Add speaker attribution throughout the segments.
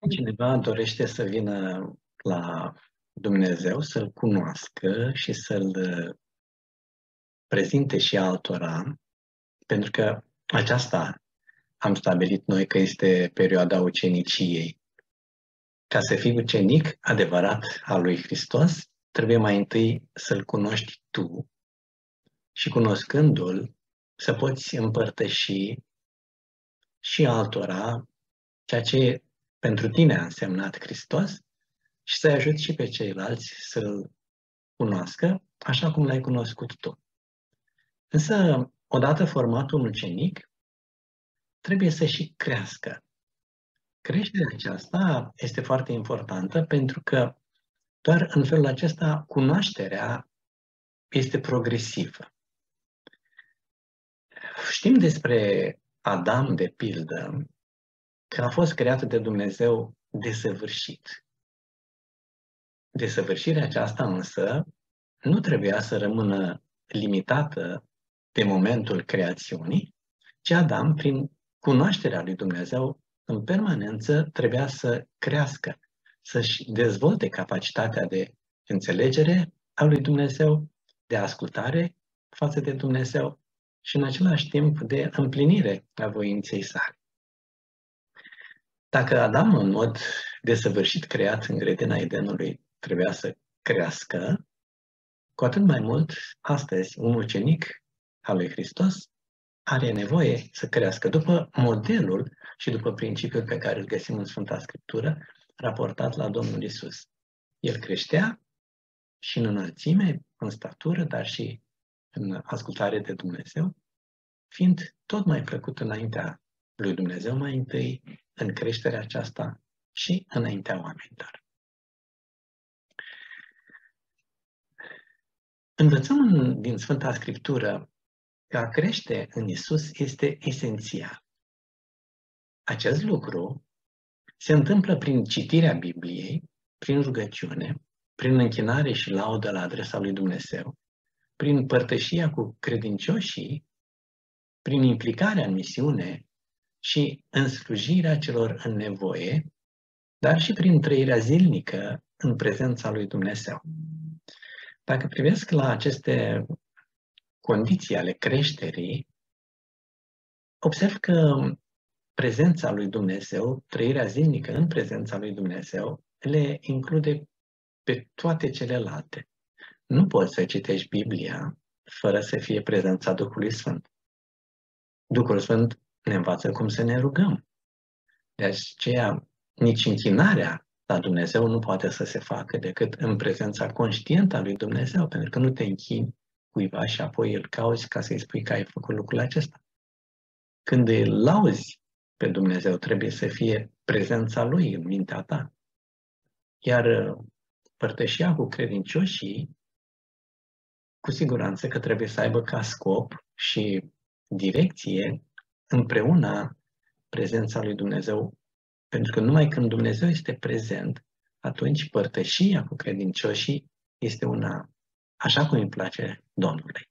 Speaker 1: Cineva dorește să vină la Dumnezeu, să-L cunoască și să-L prezinte și altora, pentru că aceasta am stabilit noi că este perioada uceniciei. Ca să fii ucenic adevărat al lui Hristos, trebuie mai întâi să-L cunoști tu și cunoscându-L să poți împărtăși și altora ceea ce pentru tine a însemnat Hristos și să-i ajuți și pe ceilalți să-L cunoască așa cum L-ai cunoscut tu. Însă, odată format un ucenic, trebuie să și crească. Creșterea aceasta este foarte importantă pentru că doar în felul acesta cunoașterea este progresivă. Știm despre Adam, de pildă, că a fost creat de Dumnezeu desăvârșit. Desăvârșirea aceasta însă nu trebuia să rămână limitată de momentul creațiunii, ci Adam, prin cunoașterea lui Dumnezeu, în permanență trebuia să crească, să-și dezvolte capacitatea de înțelegere a lui Dumnezeu, de ascultare față de Dumnezeu și în același timp de împlinire a voinței sale. Dacă Adam, în mod desăvârșit creat în grădina Edenului, trebuia să crească, cu atât mai mult, astăzi, un ucenic al lui Hristos are nevoie să crească după modelul și după principiul pe care îl găsim în Sfânta Scriptură, raportat la Domnul Isus. El creștea și în înălțime, în statură, dar și în ascultare de Dumnezeu, fiind tot mai plăcut înaintea lui Dumnezeu, mai întâi în creșterea aceasta și înaintea oamenilor. Învățăm din Sfânta Scriptură că a crește în Isus este esențial. Acest lucru se întâmplă prin citirea Bibliei, prin rugăciune, prin închinare și laudă la adresa lui Dumnezeu, prin părtășia cu credincioșii, prin implicarea în misiune și în slujirea celor în nevoie, dar și prin trăirea zilnică în prezența lui Dumnezeu. Dacă privesc la aceste condiții ale creșterii, observ că prezența lui Dumnezeu, trăirea zilnică în prezența lui Dumnezeu, le include pe toate celelalte. Nu poți să citești Biblia fără să fie prezența Duhului Sfânt. Duhul Sfânt ne învață cum să ne rugăm. De aceea, nici închinarea la Dumnezeu nu poate să se facă decât în prezența conștientă a lui Dumnezeu, pentru că nu te închini cuiva și apoi îl cauți ca să-i spui că ai făcut lucrul acesta. Când îl lauzi pe Dumnezeu, trebuie să fie prezența Lui în mintea ta. Iar părtășia cu credincioșii, cu siguranță că trebuie să aibă ca scop și direcție împreună prezența lui Dumnezeu, pentru că numai când Dumnezeu este prezent, atunci părtășia cu credincioșii este una așa cum îi place Domnului.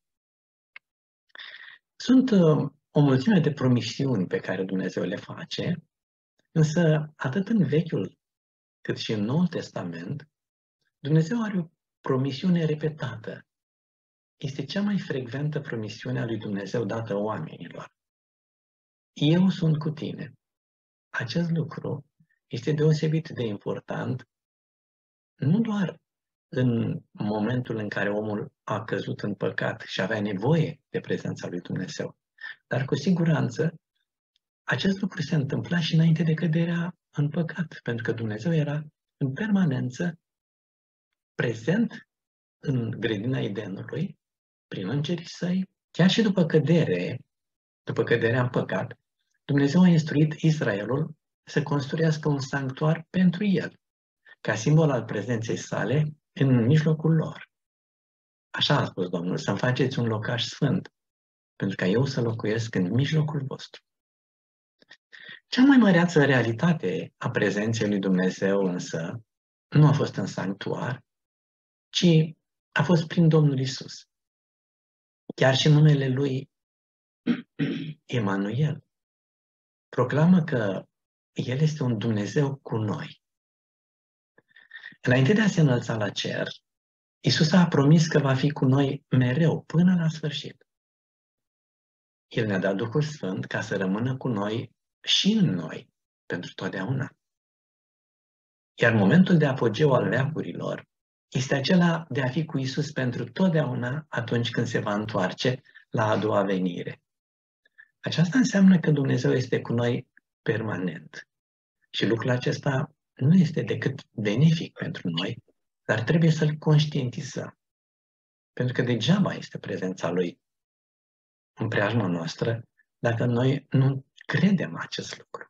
Speaker 1: Sunt o mulțime de promisiuni pe care Dumnezeu le face, însă atât în Vechiul cât și în Noul Testament, Dumnezeu are o promisiune repetată. Este cea mai frecventă promisiune a lui Dumnezeu dată oamenilor. Eu sunt cu tine. Acest lucru este deosebit de important, nu doar în momentul în care omul a căzut în păcat și avea nevoie de prezența lui Dumnezeu, dar cu siguranță acest lucru se întâmpla și înainte de căderea în păcat, pentru că Dumnezeu era în permanență prezent în grădina Edenului, prin îngerii săi, chiar și după căderea în păcat, Dumnezeu a instruit Israelul să construiască un sanctuar pentru el, ca simbol al prezenței sale în mijlocul lor. Așa a spus Domnul, să-mi faceți un locaș sfânt, pentru ca eu să locuiesc în mijlocul vostru. Cea mai măreață realitate a prezenței lui Dumnezeu însă nu a fost în sanctuar, ci a fost prin Domnul Isus. Chiar și numele lui Emanuel proclamă că El este un Dumnezeu cu noi. Înainte de a se înălța la cer, Iisus a promis că va fi cu noi mereu, până la sfârșit. El ne-a dat Duhul Sfânt ca să rămână cu noi și în noi, pentru totdeauna. Iar momentul de apogeu al veacurilor este acela de a fi cu Iisus pentru totdeauna atunci când se va întoarce la a doua venire. Aceasta înseamnă că Dumnezeu este cu noi permanent. Și lucrul acesta nu este decât benefic pentru noi, dar trebuie să-l conștientizăm. Pentru că degeaba este prezența Lui în preajma noastră dacă noi nu credem acest lucru.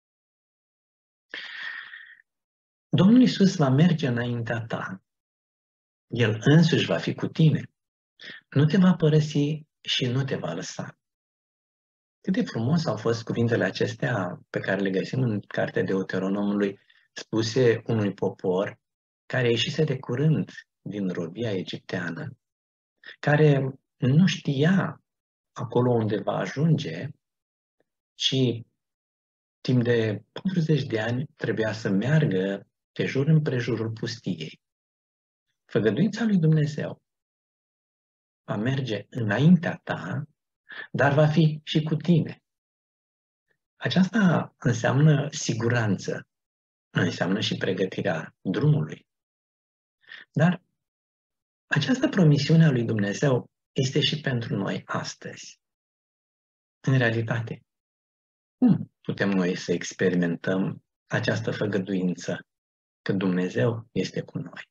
Speaker 1: Domnul Iisus va merge înaintea ta. El însuși va fi cu tine. Nu te va părăsi și nu te va lăsa. Cât de frumos au fost cuvintele acestea pe care le găsim în cartea Deuteronomului, spuse unui popor care ieșise de curând din robia egipteană, care nu știa acolo unde va ajunge, ci timp de 40 de ani trebuia să meargă de jur împrejurul pustiei. Făgăduința lui Dumnezeu va merge înaintea ta, dar va fi și cu tine. Aceasta înseamnă siguranță, înseamnă și pregătirea drumului. Dar această promisiune a lui Dumnezeu este și pentru noi astăzi. În realitate, cum putem noi să experimentăm această făgăduință că Dumnezeu este cu noi?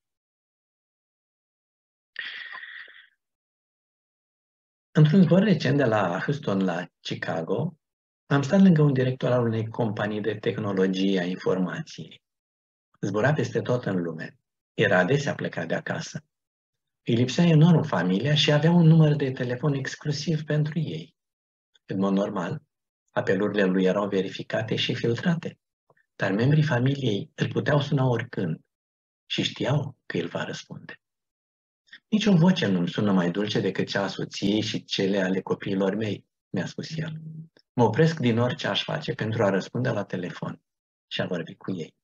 Speaker 1: Într-un zbor recent de la Houston la Chicago, am stat lângă un director al unei companii de tehnologie a informației. Zbura peste tot în lume. Era adesea plecat de acasă. Îi lipsea enorm familia și avea un număr de telefon exclusiv pentru ei. În mod normal, apelurile lui erau verificate și filtrate, dar membrii familiei îl puteau suna oricând și știau că el va răspunde. Nici o voce nu-mi sună mai dulce decât cea a soției și cele ale copiilor mei, mi-a spus el. Mă opresc din orice aș face pentru a răspunde la telefon și a vorbi cu ei.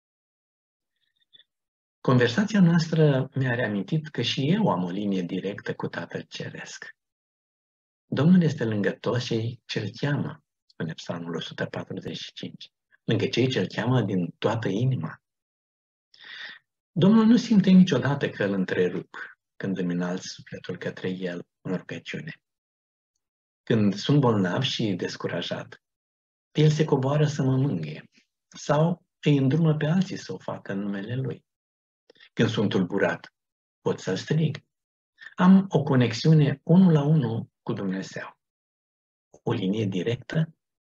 Speaker 1: Conversația noastră mi-a reamintit că și eu am o linie directă cu Tatăl Ceresc. Domnul este lângă toți cei ce-L cheamă, spune Psalmul 145, lângă cei ce-L cheamă din toată inima. Domnul nu simte niciodată că îl întrerup când îmi înalț sufletul către El în rugăciune. Când sunt bolnav și descurajat, El se coboară să mă mângâie sau îi îndrumă pe alții să o facă în numele Lui. Când sunt tulburat, pot să strig. Am o conexiune 1 la 1 cu Dumnezeu. O linie directă.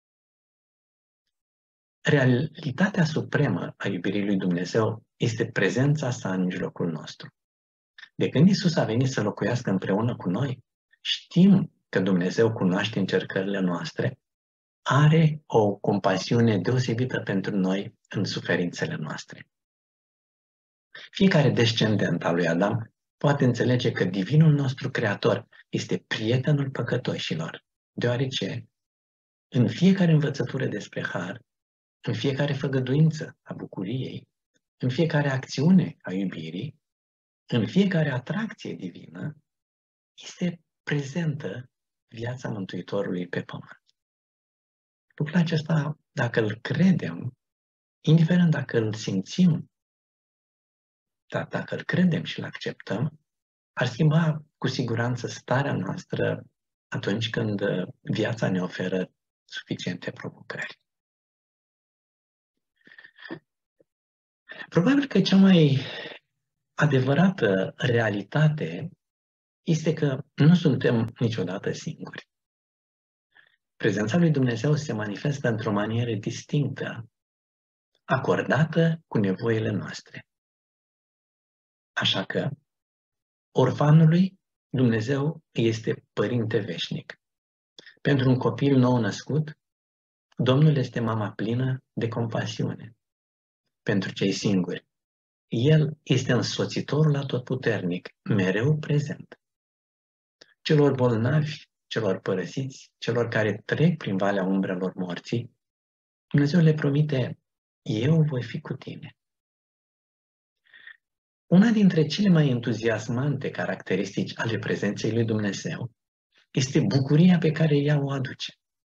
Speaker 1: Realitatea supremă a iubirii lui Dumnezeu este prezența sa în mijlocul nostru. De când Iisus a venit să locuiască împreună cu noi, știm că Dumnezeu cunoaște încercările noastre, are o compasiune deosebită pentru noi în suferințele noastre. Fiecare descendent al lui Adam poate înțelege că divinul nostru creator este prietenul păcătoșilor, deoarece în fiecare învățătură despre har, în fiecare făgăduință a bucuriei, în fiecare acțiune a iubirii, în fiecare atracție divină, este prezentă viața Mântuitorului pe pământ. Lucrul acesta, dacă îl credem, indiferent dacă îl simțim, dar dacă îl credem și îl acceptăm, ar schimba cu siguranță starea noastră atunci când viața ne oferă suficiente provocări. Probabil că cea mai adevărată realitate este că nu suntem niciodată singuri. Prezența lui Dumnezeu se manifestă într-o manieră distinctă, acordată cu nevoile noastre. Așa că orfanului Dumnezeu este părinte veșnic. Pentru un copil nou născut, Domnul este mama plină de compasiune. Pentru cei singuri, El este însoțitorul atotputernic, mereu prezent. Celor bolnavi, celor părăsiți, celor care trec prin valea umbrelor morții, Dumnezeu le promite, eu voi fi cu tine. Una dintre cele mai entuziasmante caracteristici ale prezenței lui Dumnezeu este bucuria pe care ea o aduce.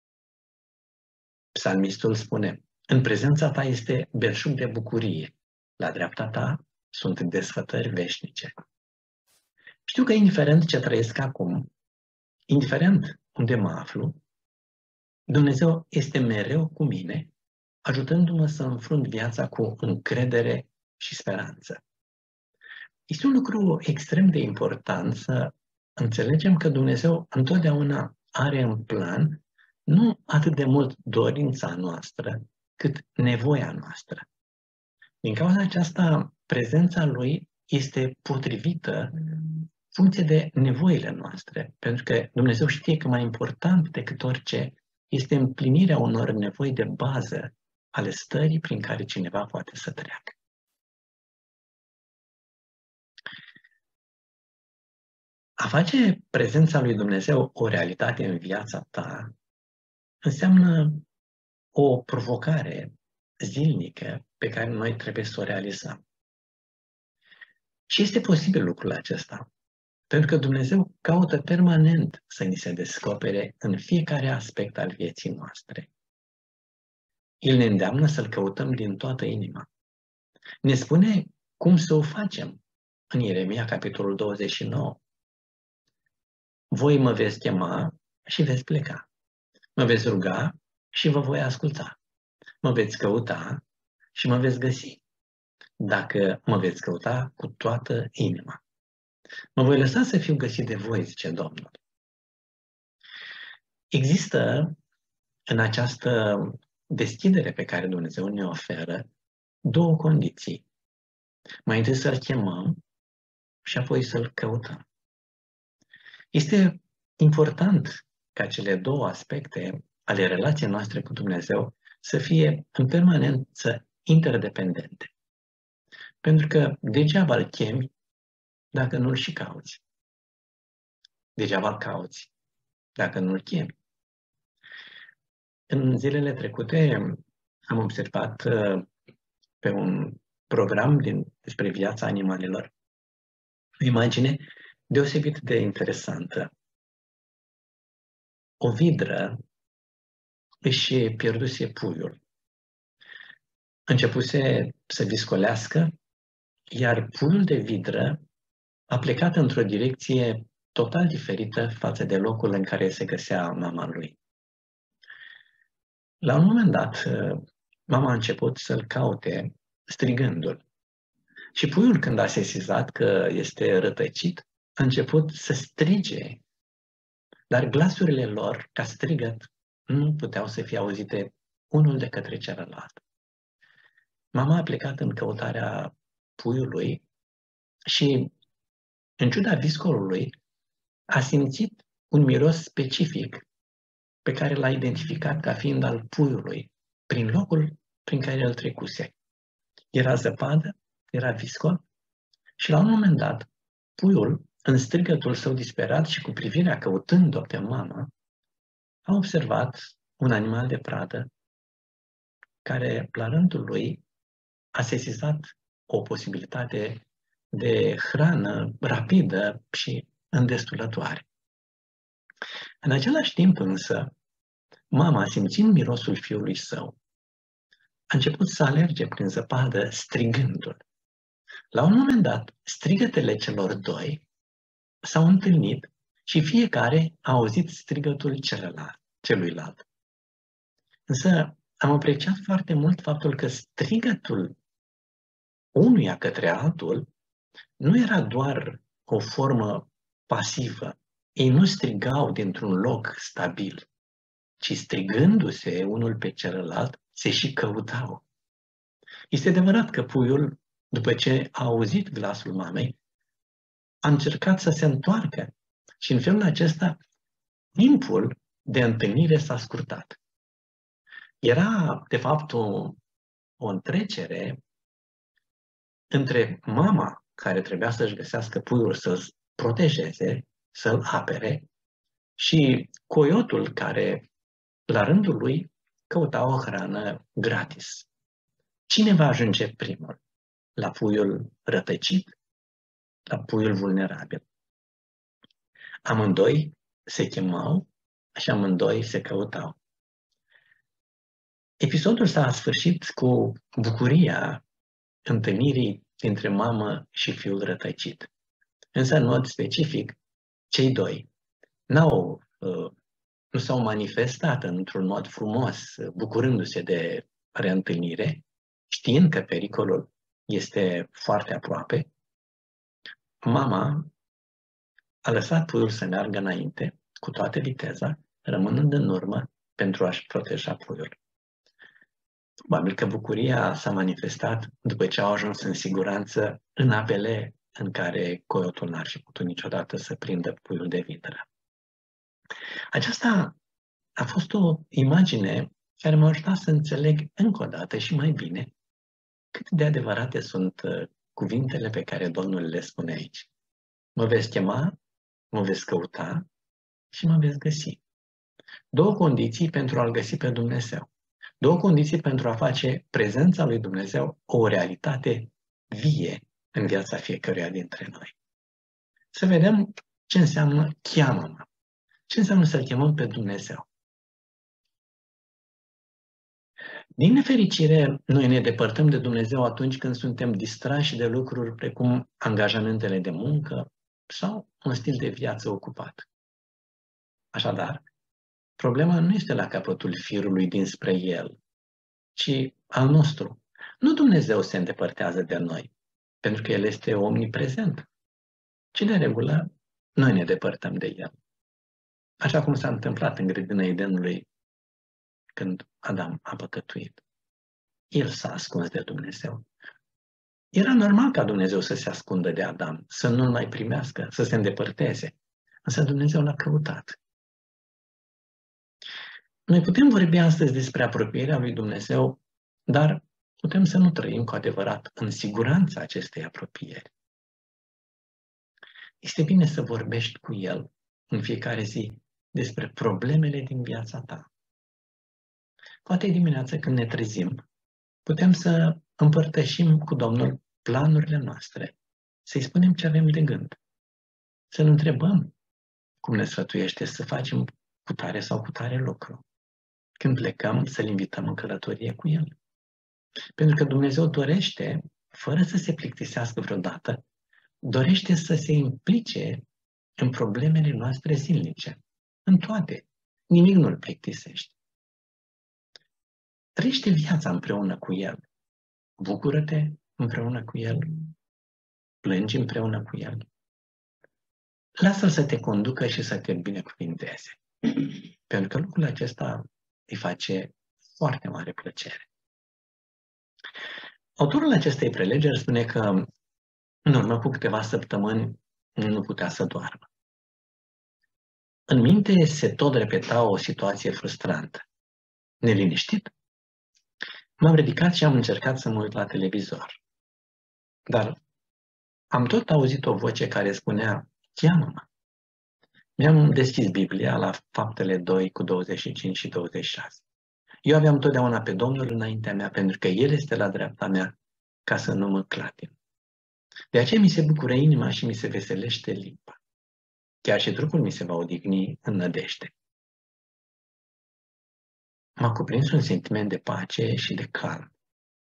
Speaker 1: Psalmistul spune, în prezența ta este belșug de bucurie, la dreapta ta sunt desfătări veșnice. Știu că indiferent ce trăiesc acum, indiferent unde mă aflu, Dumnezeu este mereu cu mine, ajutându-mă să înfrunt viața cu încredere și speranță. Este un lucru extrem de important să înțelegem că Dumnezeu întotdeauna are în plan nu atât de mult dorința noastră, cât nevoia noastră. Din cauza aceasta, prezența Lui este potrivită în funcție de nevoile noastre, pentru că Dumnezeu știe că mai important decât orice este împlinirea unor nevoi de bază ale stării prin care cineva poate să treacă. A face prezența lui Dumnezeu o realitate în viața ta înseamnă o provocare zilnică pe care noi trebuie să o realizăm. Și este posibil lucrul acesta, pentru că Dumnezeu caută permanent să ni se descopere în fiecare aspect al vieții noastre. El ne îndeamnă să-L căutăm din toată inima. Ne spune cum să o facem în Ieremia, capitolul 29. Voi mă veți chema și veți pleca. Mă veți ruga și vă voi asculta. Mă veți căuta și mă veți găsi. Dacă mă veți căuta cu toată inima. Mă voi lăsa să fiu găsit de voi, zice Domnul. Există în această deschidere pe care Dumnezeu ne oferă două condiții. Mai întâi să-L chemăm și apoi să-L căutăm. Este important ca cele două aspecte ale relației noastre cu Dumnezeu să fie în permanență interdependente. Pentru că degeaba îl chemi dacă nu-l și cauți. Degeaba îl cauți dacă nu-l chemi. În zilele trecute am observat pe un program despre viața animalelor o imagine deosebit de interesantă. O vidră își pierduse puiul. Începuse să viscolească, iar puiul de vidră a plecat într-o direcție total diferită față de locul în care se găsea mama lui. La un moment dat, mama a început să-l caute strigându-l. Și puiul, când a sesizat că este rătăcit, a început să strige, dar glasurile lor, ca strigăt, nu puteau să fie auzite unul de către celălalt. Mama a plecat în căutarea puiului și, în ciuda viscolului, a simțit un miros specific pe care l-a identificat ca fiind al puiului, prin locul prin care îl trecuse. Era zăpadă, era viscol și la un moment dat, puiul, în strigătul său disperat și cu privirea căutând-o pe mamă, a observat un animal de pradă care, la rândul lui, a sesizat o posibilitate de hrană rapidă și îndestulătoare. În același timp însă, mama, simțind mirosul fiului său, a început să alerge prin zăpadă strigându-l. La un moment dat, strigătele celor doi s-au întâlnit și fiecare a auzit strigătul celuilalt. Însă am apreciat foarte mult faptul că strigătul unuia către altul nu era doar o formă pasivă. Ei nu strigau dintr-un loc stabil, ci strigându-se unul pe celălalt, se și căutau. Este adevărat că puiul, după ce a auzit glasul mamei, a încercat să se întoarcă și în felul acesta timpul de întâlnire s-a scurtat. Era, de fapt, o întrecere între mama care trebuia să-și găsească puiul să-l protejeze, să-l apere, și coiotul care, la rândul lui, căuta o hrană gratis. Cine va ajunge primul? La puiul rătăcit? La puiul vulnerabil? Amândoi se chemau și amândoi se căutau. Episodul s-a sfârșit cu bucuria întâlnirii dintre mamă și fiul rătăcit. Însă, în mod specific, cei doi nu s-au manifestat într-un mod frumos, bucurându-se de reîntâlnire, știind că pericolul este foarte aproape. Mama a lăsat puiul să meargă înainte, cu toată viteza, rămânând în urmă pentru a-și proteja puiul. Probabil că bucuria s-a manifestat după ce au ajuns în siguranță în apele în care coiotul n-ar fi putut niciodată să prindă puiul de vitră. Aceasta a fost o imagine care m-a ajutat să înțeleg încă o dată și mai bine cât de adevărate sunt cuvintele pe care Domnul le spune aici. Mă veți chema, mă veți căuta și mă veți găsi. Două condiții pentru a-L găsi pe Dumnezeu. Două condiții pentru a face prezența lui Dumnezeu o realitate vie în viața fiecăruia dintre noi. Să vedem ce înseamnă cheamă-mă. Ce înseamnă să-L chemăm pe Dumnezeu? Din nefericire, noi ne depărtăm de Dumnezeu atunci când suntem distrași de lucruri precum angajamentele de muncă sau un stil de viață ocupat. Așadar, problema nu este la capătul firului dinspre El, ci al nostru. Nu Dumnezeu se îndepărtează de noi, pentru că El este omniprezent, ci de regulă noi ne depărtăm de El. Așa cum s-a întâmplat în grădina Edenului când Adam a păcătuit. El s-a ascuns de Dumnezeu. Era normal ca Dumnezeu să se ascundă de Adam, să nu-l mai primească, să se îndepărteze. Însă Dumnezeu l-a căutat. Noi putem vorbi astăzi despre apropierea lui Dumnezeu, dar putem să nu trăim cu adevărat în siguranța acestei apropieri. Este bine să vorbești cu El în fiecare zi despre problemele din viața ta. Poate dimineața când ne trezim, putem să împărtășim cu Domnul planurile noastre, să-i spunem ce avem de gând, să-L întrebăm cum ne sfătuiește să facem cu tare sau cu tare lucru. Când plecăm, să-L invităm în călătorie cu El. Pentru că Dumnezeu dorește, fără să se plictisească vreodată, dorește să se implice în problemele noastre zilnice, în toate. Nimic nu-L plictisește. Trăiește viața împreună cu El. Bucură-te împreună cu El. Plângi împreună cu El. Lasă-L să te conducă și să te binecuvinteze. Pentru că lucrul acesta îi face foarte mare plăcere. Autorul acestei prelegeri spune că în urmă cu câteva săptămâni nu putea să doarmă. În minte se tot repeta o situație frustrantă. Neliniștit? M-am ridicat și am încercat să mă uit la televizor. Dar am tot auzit o voce care spunea, cheamă-mă. Mi-am deschis Biblia la Faptele 2 cu 25 și 26. Eu aveam totdeauna pe Domnul înaintea mea, pentru că El este la dreapta mea, ca să nu mă clatin. De aceea mi se bucură inima și mi se veselește limba. Chiar și trupul mi se va odihni în nădejde. M-a cuprins un sentiment de pace și de calm.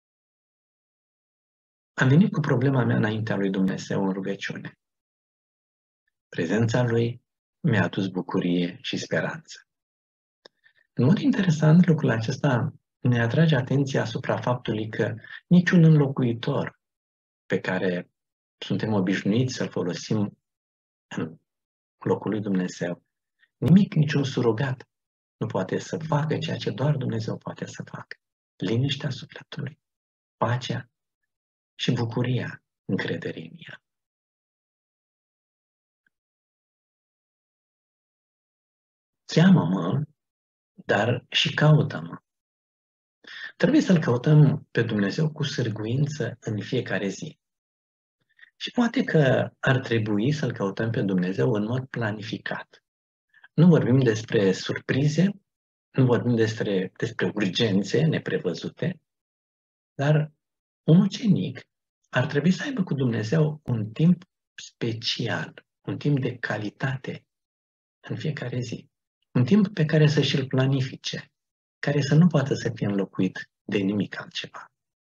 Speaker 1: Am venit cu problema mea înaintea lui Dumnezeu în rugăciune. Prezența Lui mi-a adus bucurie și speranță. În mod interesant, lucrul acesta ne atrage atenția asupra faptului că niciun înlocuitor pe care suntem obișnuiți să-l folosim în locul lui Dumnezeu, nimic, niciun surogat nu poate să facă ceea ce doar Dumnezeu poate să facă. Liniștea sufletului, pacea și bucuria încrederii în El. Cheamă-mă, dar și caută-mă. Trebuie să-L căutăm pe Dumnezeu cu sârguință în fiecare zi. Și poate că ar trebui să-L căutăm pe Dumnezeu în mod planificat. Nu vorbim despre surprize, Nu vorbim despre urgențe neprevăzute, dar un ucenic ar trebui să aibă cu Dumnezeu un timp special, un timp de calitate în fiecare zi. Un timp pe care să și-l planifice, care să nu poată să fie înlocuit de nimic altceva.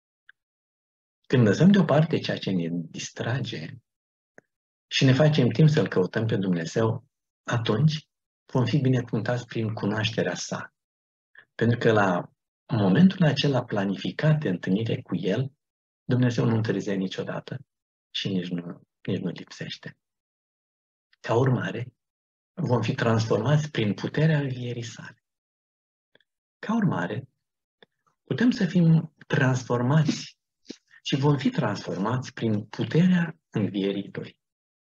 Speaker 1: Când lăsăm deoparte ceea ce ne distrage și ne facem timp să-L căutăm pe Dumnezeu, atunci vom fi binecuvântați prin cunoașterea sa. Pentru că la momentul acela planificat de întâlnire cu El, Dumnezeu nu întârzie niciodată și nici nu lipsește. Ca urmare, vom fi transformați prin puterea învierii sale. Ca urmare, putem să fim transformați și vom fi transformați prin puterea învierii Lui.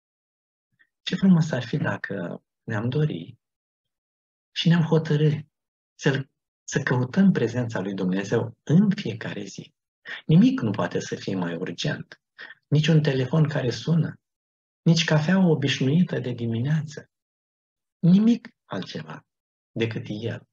Speaker 1: Ce frumos ar fi dacă ne-am dori și ne-am hotărât să căutăm prezența lui Dumnezeu în fiecare zi. Nimic nu poate să fie mai urgent. Nici un telefon care sună, nici cafeaua obișnuită de dimineață. Nimic altceva decât El.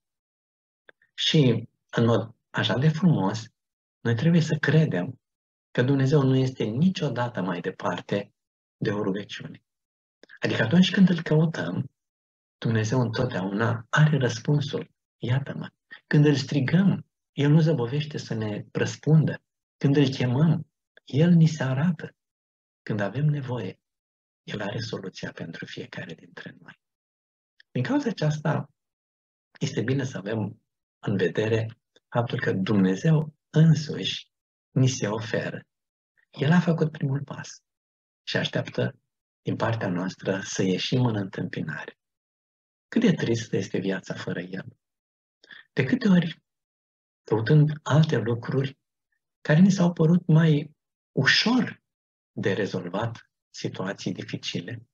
Speaker 1: Și în mod așa de frumos, noi trebuie să credem că Dumnezeu nu este niciodată mai departe de o rugăciune. Adică atunci când îl căutăm, Dumnezeu întotdeauna are răspunsul. Iată-mă. Când îl strigăm, El nu zăbovește să ne răspundă. Când îl chemăm, El ni se arată. Când avem nevoie, El are soluția pentru fiecare dintre noi. Din cauza aceasta, este bine să avem în vedere faptul că Dumnezeu însuși ni se oferă. El a făcut primul pas și așteaptă din partea noastră să ieșim în întâmpinare. Cât de tristă este viața fără El. De câte ori, căutând alte lucruri care ni s-au părut mai ușor de rezolvat situații dificile,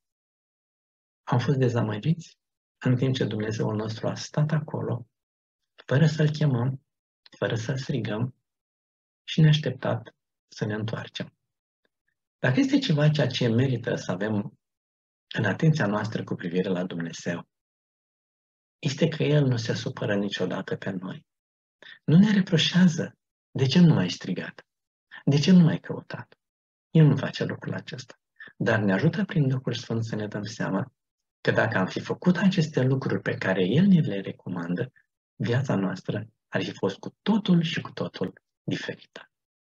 Speaker 1: am fost dezamăgiți în timp ce Dumnezeul nostru a stat acolo, fără să-L chemăm, fără să-L strigăm și ne-a așteptat să ne întoarcem. Dacă este ceva ceea ce merită să avem în atenția noastră cu privire la Dumnezeu, este că El nu se supără niciodată pe noi. Nu ne reproșează. De ce nu m-ai strigat? De ce nu m-ai căutat? El nu face lucrul acesta. Dar ne ajută prin Duhul Sfânt să ne dăm seama că dacă am fi făcut aceste lucruri pe care El ne le recomandă, viața noastră ar fi fost cu totul și cu totul diferită.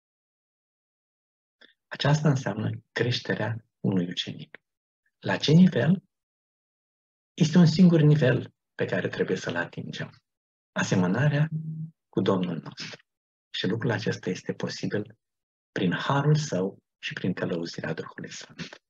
Speaker 1: Aceasta înseamnă creșterea unui ucenic. La ce nivel? Este un singur nivel pe care trebuie să-l atingem. Asemănarea cu Domnul nostru. Și lucrul acesta este posibil prin harul Său și prin călăuzirea Duhului Sfânt.